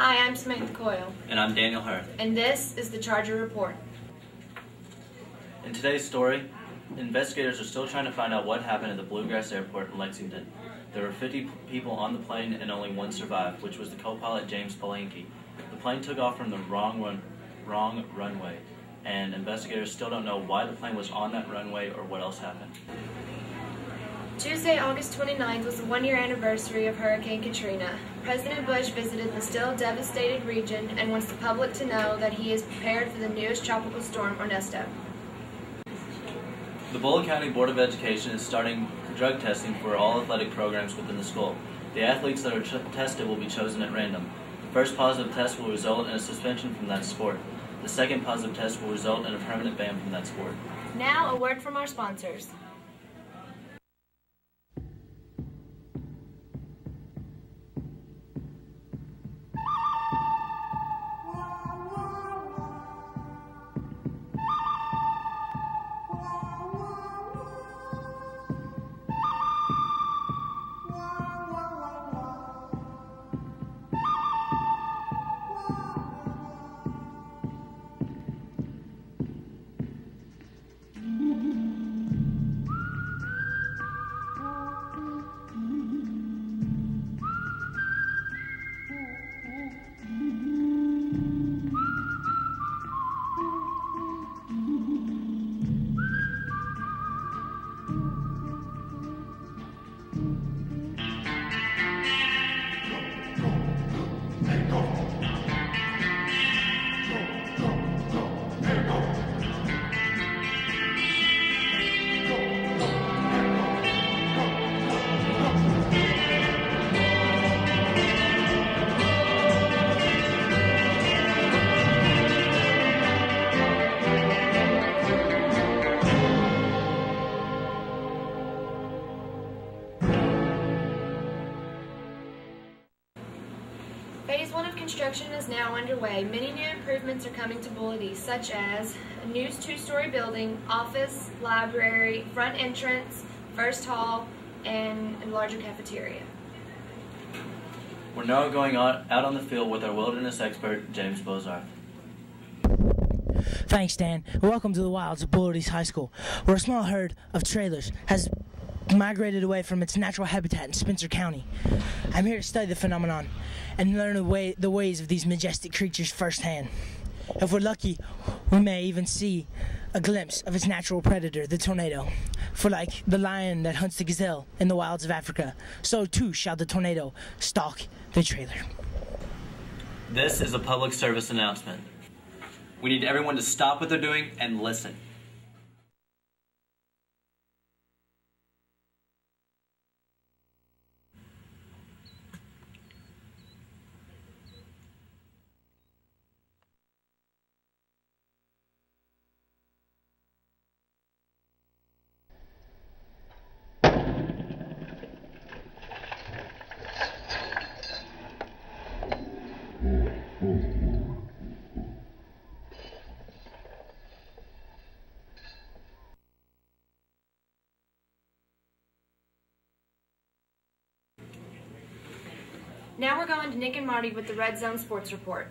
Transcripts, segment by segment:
Hi, I'm Samantha Coyle. And I'm Daniel Hurth. And this is the Charger Report. In today's story, investigators are still trying to find out what happened at the Bluegrass Airport in Lexington. There were 50 people on the plane and only one survived, which was the co-pilot James Palanke. The plane took off from the wrong runway, and investigators still don't know why the plane was on that runway or what else happened. Tuesday, August 29th was the one-year anniversary of Hurricane Katrina. President Bush visited the still devastated region and wants the public to know that he is prepared for the newest tropical storm, Ernesto. The Bullitt County Board of Education is starting drug testing for all athletic programs within the school. The athletes that are tested will be chosen at random. The first positive test will result in a suspension from that sport. The second positive test will result in a permanent ban from that sport. Now, a word from our sponsors. Phase 1 of construction is now underway. Many new improvements are coming to Bullitt East, such as a new 2-story building, office, library, front entrance, first hall, and a larger cafeteria. We're now going out on the field with our wilderness expert, James Bozarth. Thanks, Dan. Welcome to the wilds of Bullitt East High School, where a small herd of trailers has migrated away from its natural habitat in Spencer County. I'm here to study the phenomenon and learn the ways of these majestic creatures firsthand. If we're lucky, we may even see a glimpse of its natural predator, the tornado. For like the lion that hunts the gazelle in the wilds of Africa, so too shall the tornado stalk the trailer. This is a public service announcement. We need everyone to stop what they're doing and listen. Now we're going to Nick and Marty with the Red Zone Sports Report.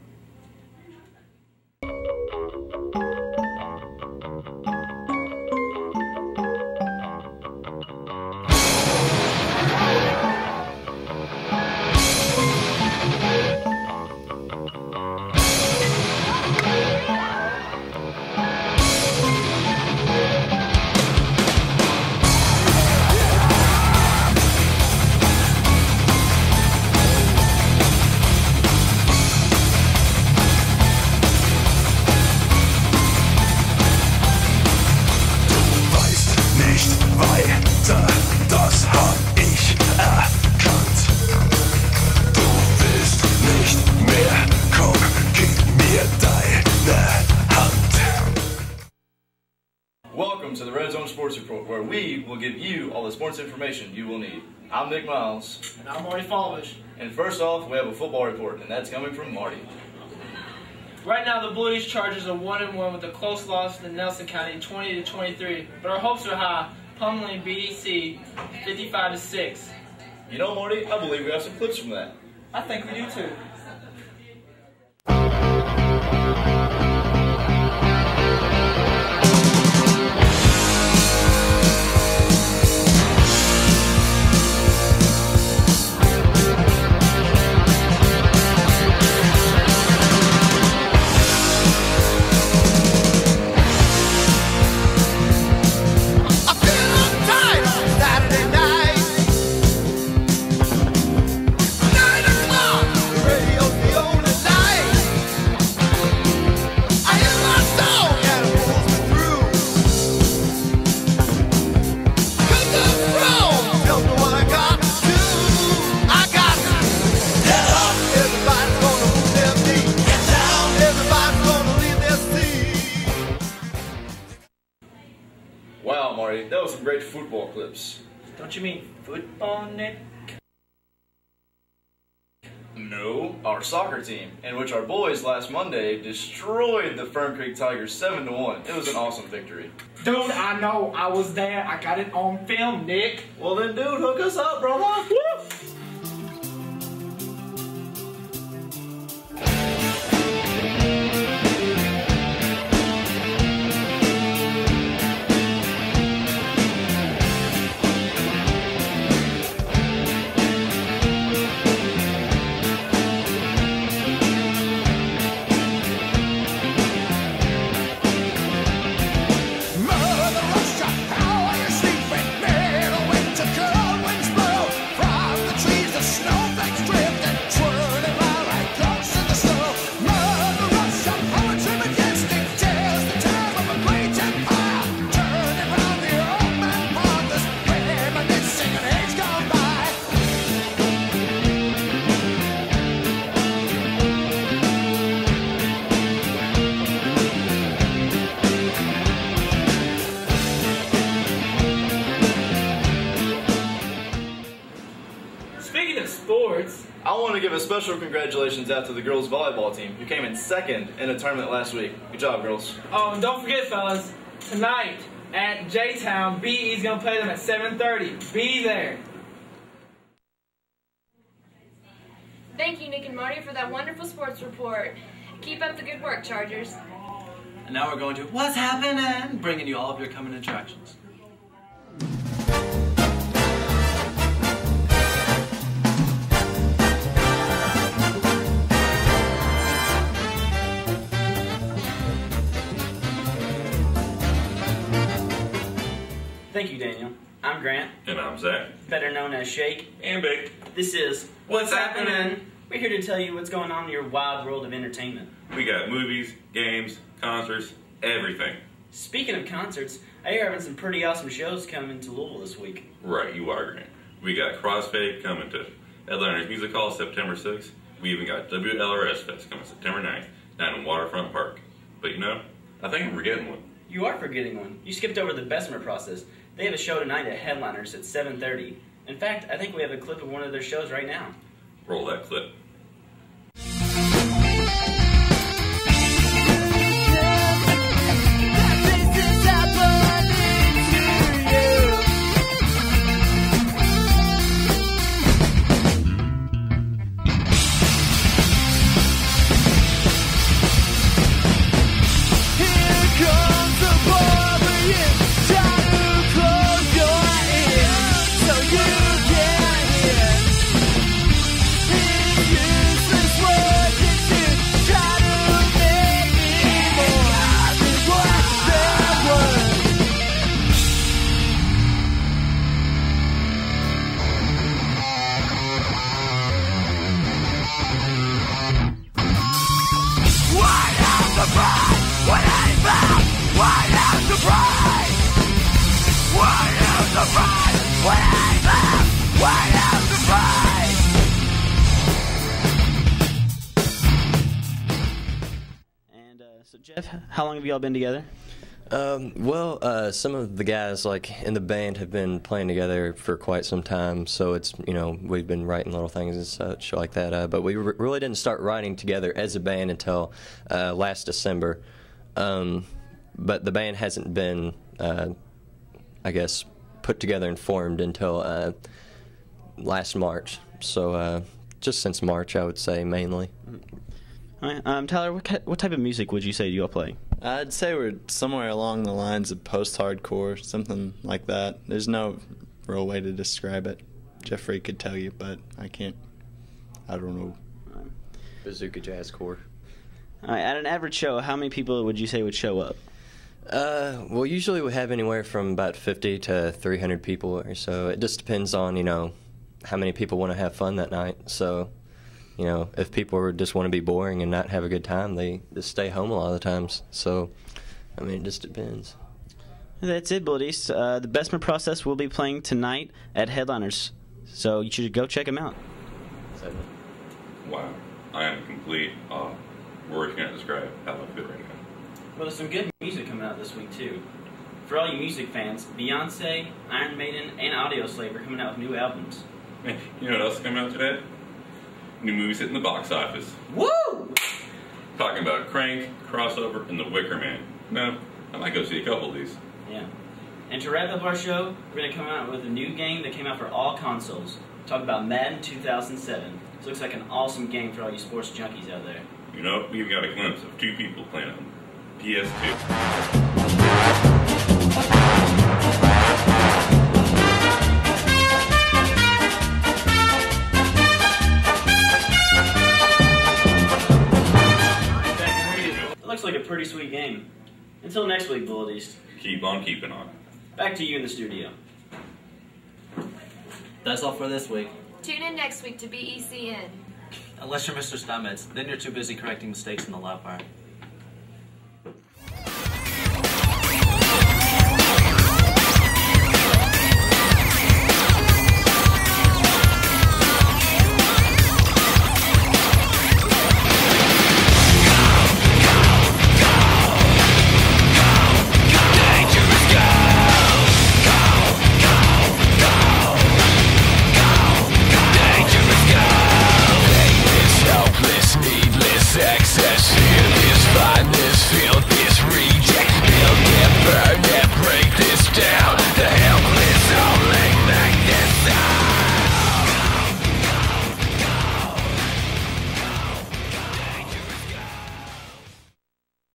Welcome to the Red Zone Sports Report, where we will give you all the sports information you will need. I'm Nick Miles. And I'm Marty Falvish. And first off, we have a football report, and that's coming from Marty. Right now, the Bullitt East Chargers are 1-1 with a close loss to Nelson County, 20-23. But our hopes are high, pummeling BDC 55-6. You know, Marty, I believe we have some clips from that. I think we do too. Wow, Marty, that was some great football clips. Don't you mean football, Nick? No, our soccer team, in which our boys last Monday destroyed the Fern Creek Tigers 7-1. It was an awesome victory. Dude, I know. I was there. I got it on film, Nick. Well then, dude, hook us up, brother. Woo! Speaking of sports, I want to give a special congratulations out to the girls volleyball team who came in second in a tournament last week. Good job, girls. oh, and don't forget, fellas, tonight at J-Town, BE's going to play them at 7:30. Be there. Thank you, Nick and Marty, for that wonderful sports report. Keep up the good work, Chargers. And now we're going to What's Happening? Bringing you all of your coming attractions. Thank you, Daniel. I'm Grant, And I'm Zach. better known as Shake. And Big. This is What's Happening? We're here to tell you what's going on in your wild world of entertainment. We got movies, games, concerts, everything. Speaking of concerts, I hear having some pretty awesome shows coming to Louisville this week. Right, you are, Grant. We got Crossfade coming to Headliners Music Hall September 6th. We even got WLRS Fest coming September 9th down in Waterfront Park. But you know, I think I'm forgetting one. You are forgetting one. You skipped over the Bessemer Process. They have a show tonight at Headliners at 7:30. In fact, I think we have a clip of one of their shows right now. Roll that clip. So Jeff, how long have you all been together? Some of the guys like in the band have been playing together for quite some time, so it's, you know, we've been writing little things and such like that, but we really didn't start writing together as a band until last December. But the band hasn't been, I guess, put together and formed until last March, so just since March, I would say, mainly. All right, Tyler, what type of music would you say you all play? I'd say we're somewhere along the lines of post-hardcore, something like that. There's no real way to describe it. Jeffrey could tell you, but I can't. I don't know. Bazooka jazzcore. All right, at an average show, how many people would you say would show up? Well, usually we have anywhere from about 50 to 300 people or so. It just depends on, you know, how many people want to have fun that night. So, you know, if people just want to be boring and not have a good time, they just stay home a lot of the times. So, I mean, it just depends. That's it, Bullies. The Bessemer Process will be playing tonight at Headliners, so you should go check them out. Wow, I am complete awe. Words can't describe how I feel right now. Well, there's some good music coming out this week, too. For all you music fans, Beyonce, Iron Maiden, and Audioslave are coming out with new albums. Hey, you know what else is coming out today? New movies hitting the box office. Woo! Talking about Crank, Crossover, and The Wicker Man. No, I might go see a couple of these. Yeah. And to wrap up our show, we're going to come out with a new game that came out for all consoles. Talk about Madden 2007. This looks like an awesome game for all you sports junkies out there. You know, we've got a glimpse of two people playing on PS2. It looks like a pretty sweet game. Until next week, Bullies. Keep on keeping on. Back to you in the studio. That's all for this week. Tune in next week to BECN. Unless you're Mr. Steinmetz, then you're too busy correcting mistakes in the lab fire.